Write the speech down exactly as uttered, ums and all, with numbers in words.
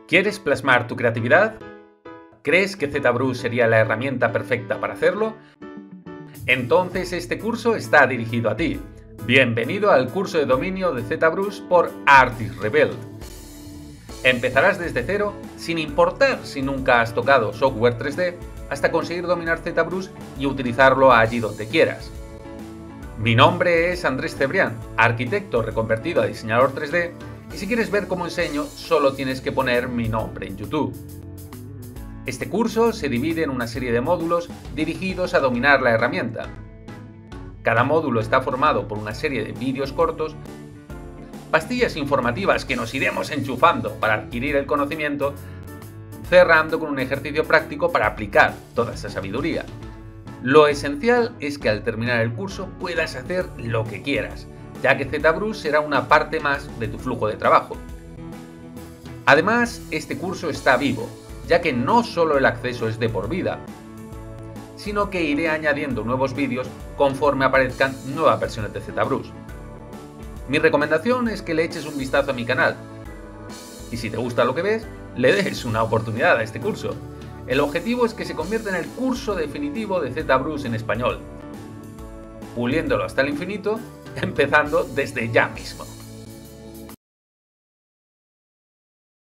¿Quieres plasmar tu creatividad? ¿Crees que ZBrush sería la herramienta perfecta para hacerlo? Entonces este curso está dirigido a ti. Bienvenido al curso de dominio de ZBrush por Artist Rebuild. Empezarás desde cero, sin importar si nunca has tocado software tres D, hasta conseguir dominar ZBrush y utilizarlo allí donde quieras. Mi nombre es Andrés Cebrián, arquitecto reconvertido a diseñador tres D, y si quieres ver cómo enseño, solo tienes que poner mi nombre en YouTube. Este curso se divide en una serie de módulos dirigidos a dominar la herramienta. Cada módulo está formado por una serie de vídeos cortos, pastillas informativas que nos iremos enchufando para adquirir el conocimiento, cerrando con un ejercicio práctico para aplicar toda esa sabiduría. Lo esencial es que al terminar el curso puedas hacer lo que quieras, ya que ZBrush será una parte más de tu flujo de trabajo. Además, este curso está vivo, ya que no solo el acceso es de por vida, sino que iré añadiendo nuevos vídeos conforme aparezcan nuevas versiones de ZBrush. Mi recomendación es que le eches un vistazo a mi canal, y si te gusta lo que ves, le des una oportunidad a este curso. El objetivo es que se convierta en el curso definitivo de ZBrush en español, puliéndolo hasta el infinito, empezando desde ya mismo.